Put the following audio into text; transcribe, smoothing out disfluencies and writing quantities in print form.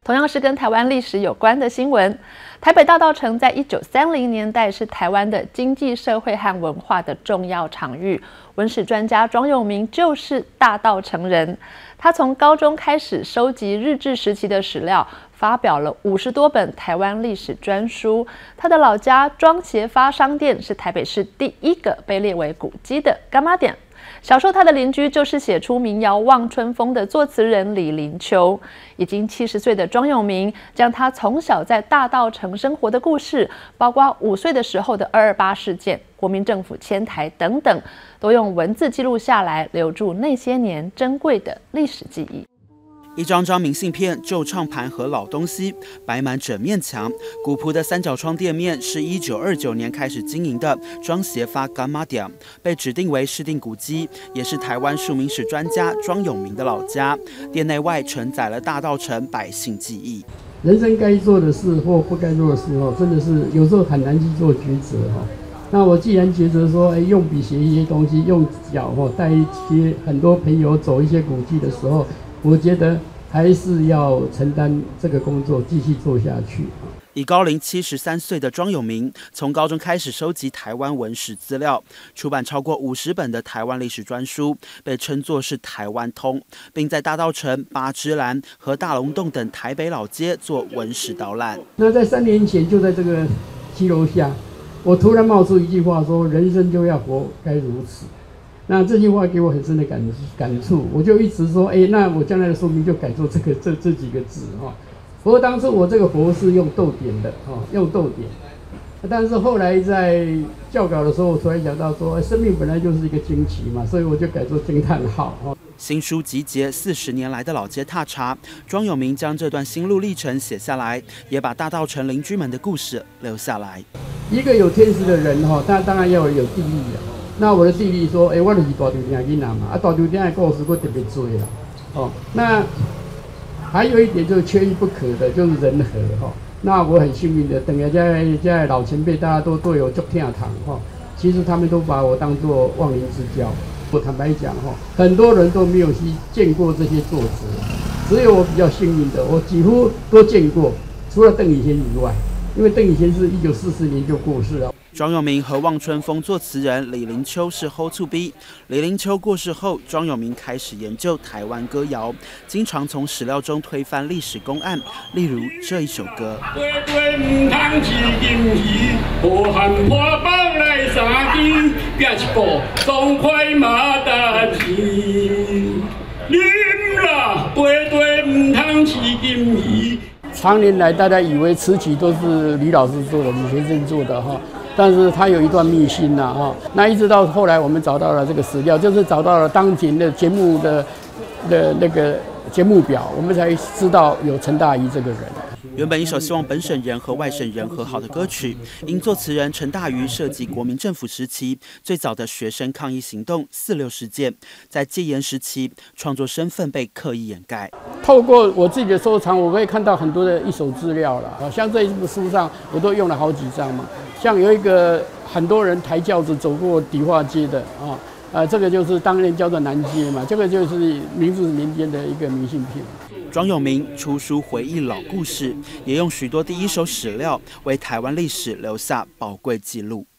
同样是跟台湾历史有关的新闻，台北大稻埕在1930年代是台湾的经济社会和文化的重要场域。文史专家庄永明就是大稻埕人，他从高中开始收集日治时期的史料，发表了50多本台湾历史专书。他的老家庄协发商店是台北市第一个被列为古迹的柑仔店。小时候，他的邻居就是写出民谣《望春风》的作词人李林秋。已经70岁的庄永明，将他从小在大稻埕生活的故事，包括5岁的时候的228事件、国民政府迁台等等，都用文字记录下来，留住那些年珍贵的历史记忆。 一张张明信片、旧唱盘和老东西摆满整面墙。古朴的三角窗店面是1929年开始经营的庄协发柑仔店，被指定为市定古迹，也是台湾庶民史专家庄永明的老家。店内外承载了大稻埕百姓记忆。 人生该做的事或不该做的事真的是有时候很难去做抉择那我既然抉择说，用笔写一些东西，用脚带一些很多朋友走一些古迹的时候，我觉得还是要承担这个工作，继续做下去。 已高龄73岁的庄永明，从高中开始收集台湾文史资料，出版超过50本的台湾历史专书，被称作是台湾通，并在大稻埕、八芝兰和大龙洞等台北老街做文史导览。 那在3年前，就在这个七楼下，我突然冒出一句话说：“人生就要活，该如此。”那这句话给我很深的感触，我就一直说，那我将来的书名就改作这几个字不过当初我这个活是用逗点的用逗点，但是后来在校稿的时候，我突然想到说，生命本来就是一个惊奇嘛，所以我就改作惊叹号新书集结40年来的老街踏查，庄永明将这段心路历程写下来，也把大稻埕邻居们的故事留下来。 一个有天时的人他当然要有地利那我的弟弟说，我就是大稻埕囡仔嘛，大稻埕的故事我特别多啦那还有一点就是缺一不可的，就是人和那我很幸运的，等下在老前辈大家都有足听堂其实他们都把我当作忘年之交。我坦白讲很多人都没有去见过这些作者，只有我比较幸运的，我几乎都见过，除了邓以先以外，因为邓以先是1944年就过世了。 庄永明和《望春风》作词人李林秋是好厝边。李林秋过世后，庄永明开始研究台湾歌谣，经常从史料中推翻历史公案，例如这一首歌。 常年来，大家以为词曲都是李老师做的，李先生做的但是他有一段秘辛那一直到后来我们找到了这个史料，就是找到了当前的节目的那个节目表，我们才知道有陈大仪这个人。 原本一首希望本省人和外省人和好的歌曲，因作词人陈大瑜涉及国民政府时期最早的学生抗议行动4·6事件，在戒严时期创作身份被刻意掩盖。 透过我自己的收藏，我可以看到很多的一手资料了像这一部书上我都用了好几张嘛，像有一个很多人抬轿子走过迪化街的这个就是当年叫做南街嘛，这个就是明治年间的一个明信片。 庄永明出书回忆老故事，也用许多第一手史料为台湾历史留下宝贵记录。